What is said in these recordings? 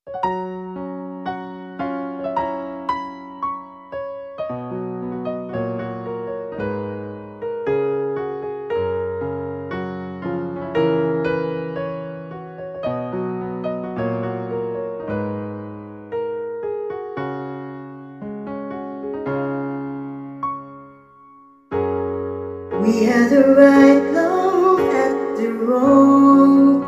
We had the right love at the wrong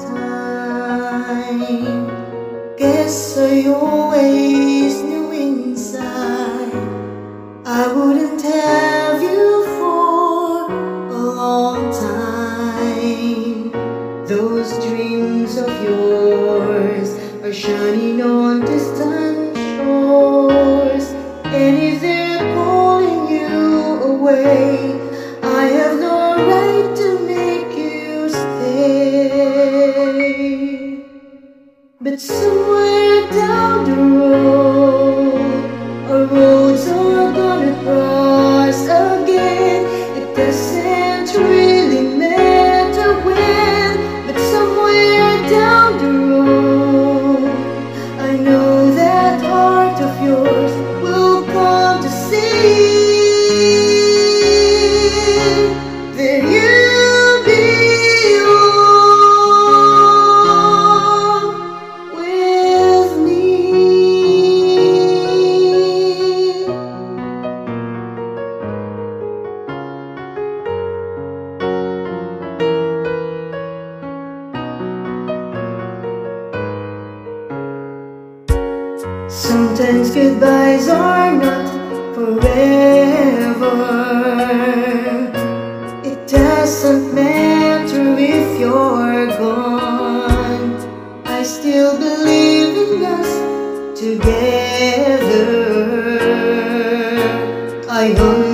time. Guess I always knew inside I wouldn't have you for a long time. Those dreams of yours are shining on distant shores, and if they're calling you away, I have no right to make you stay. But somewhere down the road, our roads are gonna cross again. It doesn't really matter when, but somewhere down the road, I know that heart of yours will come to see that you belong with me. Sometimes goodbyes are not forever. It doesn't matter if you're gone, I still believe in us together. I